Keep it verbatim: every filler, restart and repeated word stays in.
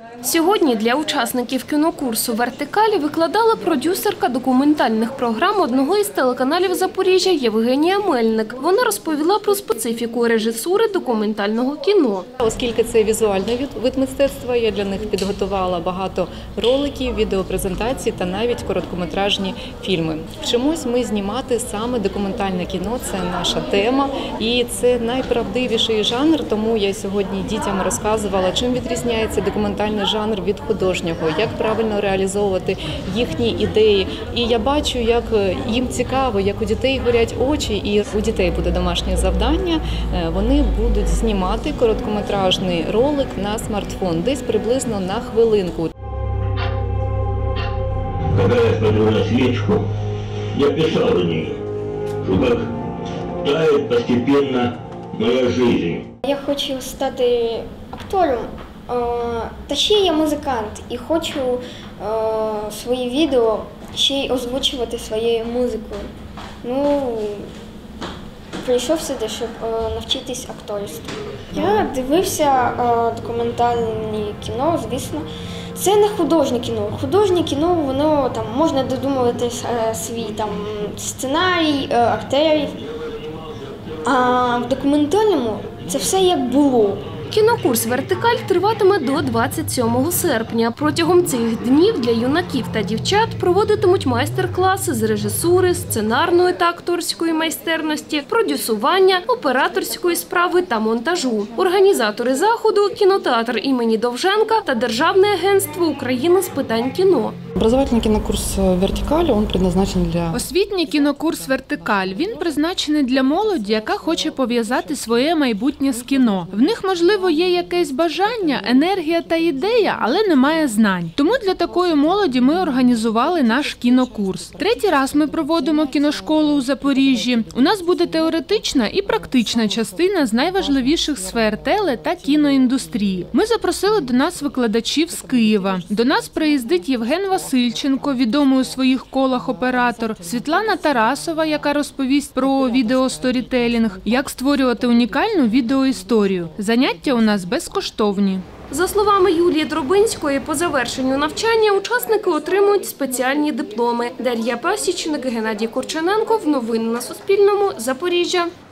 Сьогодні для учасників кінокурсу «Вертикаль» викладала продюсерка документальних програм одного із телеканалів Запоріжжя Євгенія Мельник. Вона розповіла про специфіку режисури документального кіно. Оскільки це візуальний вид мистецтва, я для них підготувала багато роликів, відеопрезентацій та навіть короткометражні фільми. Вчимось ми знімати саме документальне кіно, це наша тема і це найправдивіший жанр, тому я сьогодні дітям розказувала, чим відрізняється документальний жанр від художнього, як правильно реалізовувати їхні ідеї. І я бачу, як їм цікаво, як у дітей горять очі, і у дітей буде домашнє завдання. Вони будуть знімати короткометражний ролик на смартфон, десь приблизно на хвилинку. Когда я смотрю на свечку, я писал о ней, что как тает постепенно моя жизнь. Я хочу стати актором. Та ще я музикант і хочу е, свої відео ще й озвучувати своєю музикою. Ну, прийшов сюди, щоб е, навчитись акторству. Я дивився е, документальне кіно, звісно. Це не художнє кіно. Художнє кіно, воно там можна додумувати е, свій там сценарій, е, акторів. А в документальному це все як було. Кінокурс «Вертикаль» триватиме до двадцять сьомого серпня. Протягом цих днів для юнаків та дівчат проводитимуть майстер-класи з режисури, сценарної та акторської майстерності, продюсування, операторської справи та монтажу. Організатори заходу – кінотеатр імені Довженка та Державне агентство України з питань кіно. Образовательный кинокурс «Вертикаль», он предназначен для... Освітній кінокурс «Вертикаль», він призначений для молоді, яка хоче пов'язати своє майбутнє з кіно. В них, можливо, є якесь бажання, енергія та ідея, але немає знань. Тому для такої молоді ми організували наш кінокурс. Третій раз ми проводимо кіношколу у Запоріжжі. У нас буде теоретична і практична частина з найважливіших сфер теле- та кіноіндустрії. Ми запросили до нас викладачів з Києва. До нас приїздить Євген Васильченко, відомий у своїх колах оператор, Світлана Тарасова, яка розповість про відеосторітелінг, як створювати унікальну відеоісторію. Заняття у нас безкоштовні. За словами Юлії Дробинської, по завершенню навчання учасники отримують спеціальні дипломи. Дар'я Пасічник, Геннадій Корчененко. Новини на Суспільному. Запоріжжя.